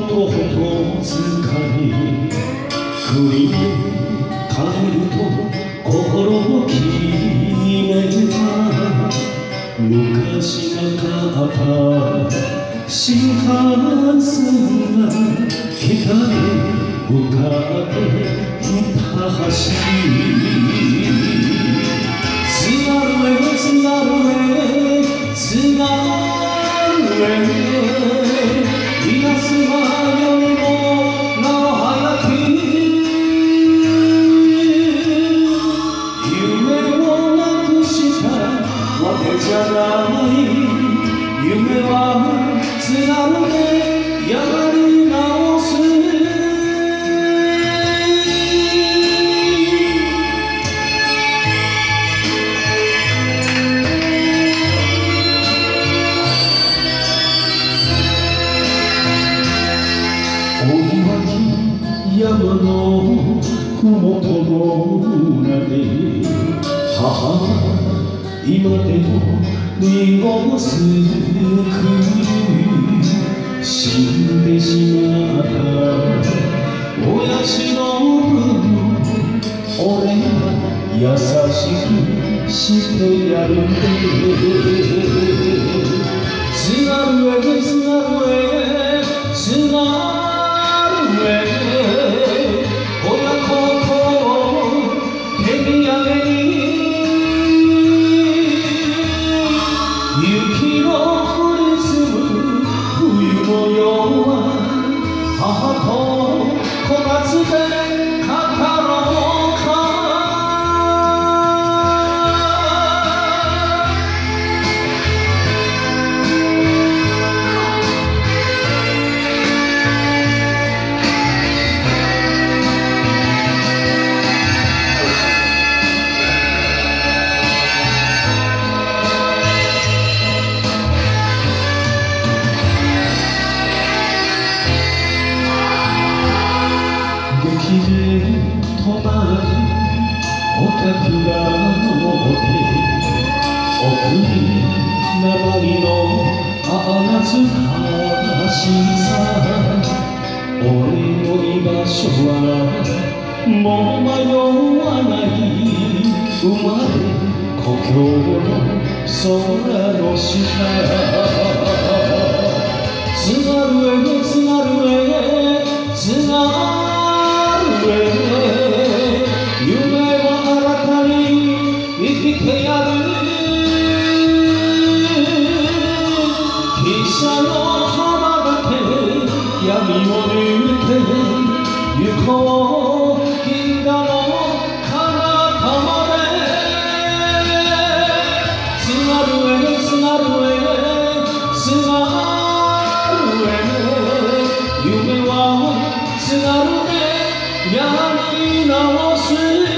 とほと疲れ国に帰ると心を決めた昔なかった新幹線が北へ向かっていた橋津軽へ津軽へ津軽へ稲妻よりもなお早く夢をなくしたわけじゃない夢は津軽でやり直す山のふもとの村で母は今でも濁すく死んでしまった親父の分俺が優しくしてやる津軽へ津軽へ津軽へ雪の降り積む冬の夜は母と小夏で語ろうか止まるお客が登って奥に鉛の懐かしさ俺の居場所はもう迷わない生まれ故郷の空の下津軽へ津軽へ津軽夢は新たに生きてやる汽車の浜辺闇を抜け行こう銀河の彼方まで津軽へ津軽へ津軽へ夢は津軽へやり直す